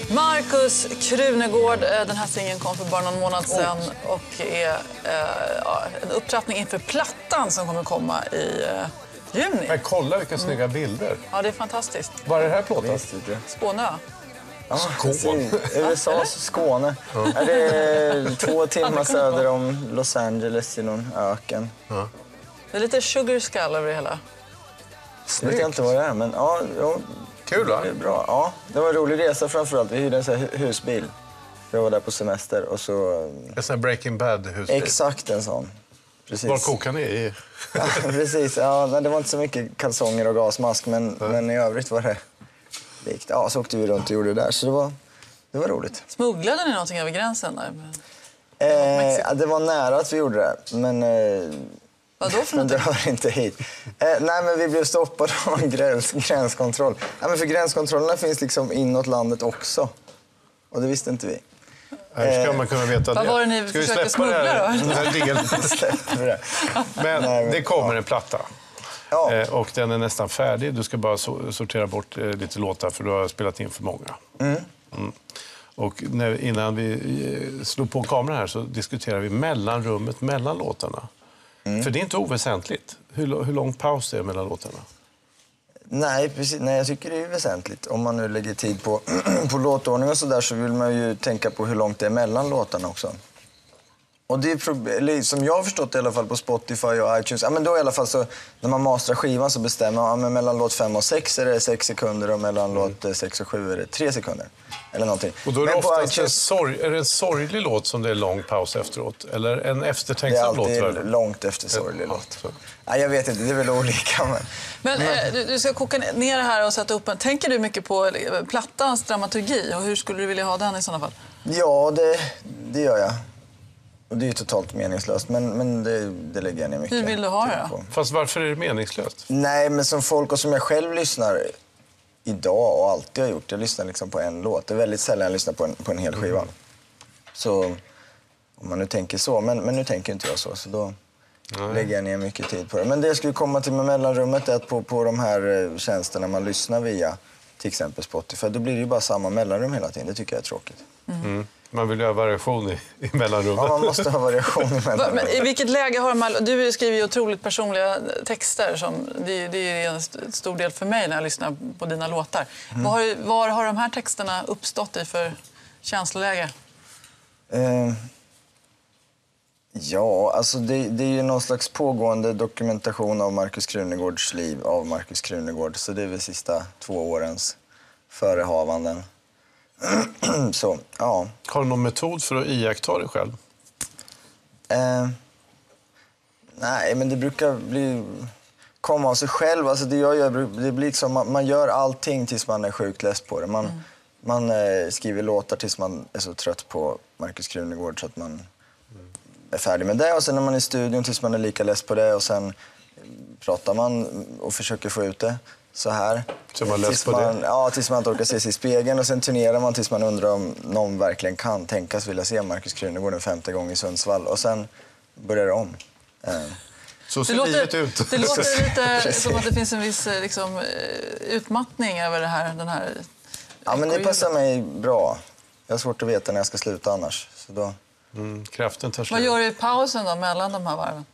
Markus Krunegård, den här singeln kom för bara någon månad sedan och är en upptrappning inför plattan som kommer komma i juni. Men kolla vilka snygga bilder. Ja, det är fantastiskt. Var är det här plåtat? Skåne. Ja, Skåne. USAs Skåne. Ja. Det är 2 timmar söder om Los Angeles i någon öken. Ja. Det är lite sugar skull över det hela. Jag vet inte vad det är, men ja, kul, va? det är bra. Ja, det var en rolig resa framförallt. Vi hyrde en sån här husbil. Jag var där på semester och så... En sån här Breaking Bad-husbil. Exakt en sån. Precis. Var kokar ni i? Ja, precis. Ja, det var inte så mycket kalsonger och gasmask, men i övrigt var det likt. Ja, så åkte vi runt och gjorde det där, så det var roligt. Smugglade ni någonting över gränsen där? Det var nära att vi gjorde det, men... Vadå för men det någonting? hör inte hit. Nej, men vi blev stoppade av en gränskontroll. Ja, men för gränskontrollerna finns liksom inåt landet också. Och det visste inte vi. Hur ska man kunna veta det? Vad var det ni försökte smuggla då? Släpper det. Men det kommer en platta. Ja. Och den är nästan färdig. Du ska bara sortera bort lite låtar för du har spelat in för många. Mm. Och innan vi slog på kameran här så diskuterar vi mellanrummet mellan låtarna. För det är inte oväsentligt. Hur lång paus det är mellan låtarna? Nej, precis. Nej, jag tycker det är väsentligt. Om man nu lägger tid på, på låtordning och så vill man ju tänka på hur långt det är mellan låtarna också. Och det är som jag har förstått i alla fall på Spotify och iTunes. Ja, men då i alla fall så när man masterar skivan så bestämmer man men mellan låt 5 och 6 är det 6 sekunder och mellan låt 6 och 7 är det 3 sekunder. Eller någonting. Och då är det men oftast iTunes... är det en sorglig låt som det är lång paus efteråt? Eller en eftertänksam låt? Det är alltid långt efter sorglig låt. Ja, jag vet inte, det är väl olika. Men du ska koka ner det här och sätta upp en... Tänker du mycket på plattans dramaturgi och hur skulle du vilja ha den i sådana fall? Ja, det gör jag. Och det är ju totalt meningslöst, men det lägger jag ner mycket. Hur vill du ha det då? Fast varför är det meningslöst? Nej, men som folk och som jag själv lyssnar idag och alltid har gjort. Jag lyssnar liksom på en låt. Det är väldigt sällan jag lyssnar på en hel skiva. Så om man nu tänker så, men nu tänker inte jag så då lägger jag ner mycket tid på det. Men det jag skulle komma till med mellanrummet är att på de här tjänsterna man lyssnar via, till exempel Spotify, då blir det ju bara samma mellanrum hela tiden. Det tycker jag är tråkigt. Man vill ha variation i mellanrummet. Ja, man måste ha variation i mellanrummet. Men i vilket läge har man... Du skriver ju otroligt personliga texter. Det är en stor del för mig när jag lyssnar på dina låtar. Var har de här texterna uppstått i för känsloläge? Ja, alltså det är ju någon slags pågående dokumentation av Markus Krunegårds liv av Markus Krunegård. Så det är väl sista 2 årens förehavanden. Så, ja. Har du någon metod för att iaktta dig själv? Nej, men det brukar komma av sig själv. Alltså det blir liksom, man gör allting tills man är sjukt less på det. Man skriver låtar tills man är så trött på Markus Krunegård så att man är färdig med det. Och sen när man är i studion tills man är lika less på det. Och sen pratar man och försöker få ut det så här. Så man less på det? Ja, tills man inte orkar se sig i spegeln. Och sen turnerar man tills man undrar om någon verkligen kan tänkas vilja se Markus Krunegård en 5:e gång i Sundsvall. Och sen börjar det om. Så ser livet ut. Det låter lite som att det finns en viss utmattning över den här... Ja, men det passar mig bra. Jag har svårt att veta när jag ska sluta annars. Så då... kraften tar slut. Vad gör du i pausen då, mellan de här varven?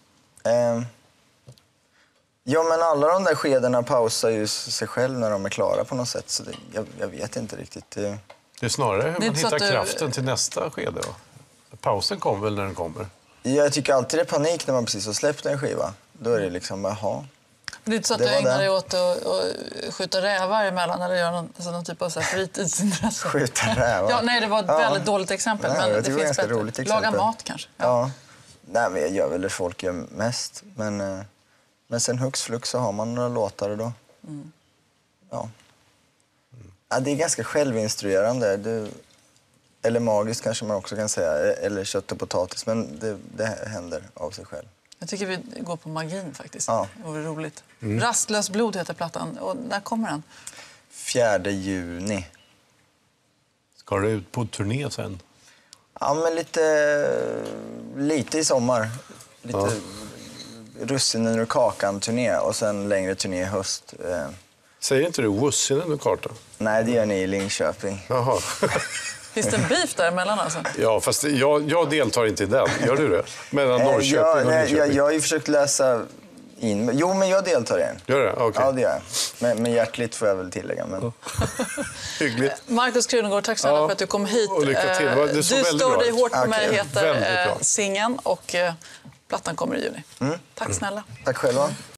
Ja, men alla de där skedena pausar ju sig själv när de är klara på något sätt. Så jag vet inte riktigt. Det är snarare hur man hittar kraften till nästa skede då. Pausen kommer väl när den kommer? Jag tycker alltid det är panik när man precis har släppt en skiva. Då är det liksom, jaha. Det är inte så att du ägnar dig åt att skjuta rävar emellan eller göra någon typ av fritidsintresse? Skjuta rävar? Ja, nej, det var ett väldigt dåligt exempel. Nej, men det finns ganska bättre. Roligt exempel. Laga mat kanske? Ja. Nej, men jag gör väl det folk gör mest. Men sen hux flux så har man några låtar och då. Ja. Ja, det är ganska självinstruerande. Eller magiskt kanske man också kan säga. Eller kött och potatis. Men det händer av sig själv. Jag tycker vi går på magin faktiskt. Ja. Det vore roligt. Rastlös blod heter plattan. Och när kommer den? 4 juni. Ska du ut på turné sen? Ja, men lite i sommar. Lite russinen ur kakan-turné. Och sen längre turné i höst. Säger inte du Wussinen och kartan? Nej, det gör ni i Linköping. Jaha. Finns det en beef däremellan alltså? Ja, fast jag deltar inte i den. Gör du det? Mellan Norrköping och Linköping? Jag har ju försökt läsa in. Jo, men jag deltar i den. Gör det? Okej. Ja, det gör jag. Men hjärtligt får jag väl tillägga. Men... Hyggligt. Markus Krunegård, tack snälla för att du kom hit. Och lycka till. Du Du såg väldigt står bra dig ut. hårt på mig, Okej. heter Väldigt bra. singeln och plattan kommer i juni. Tack snälla. Tack själva.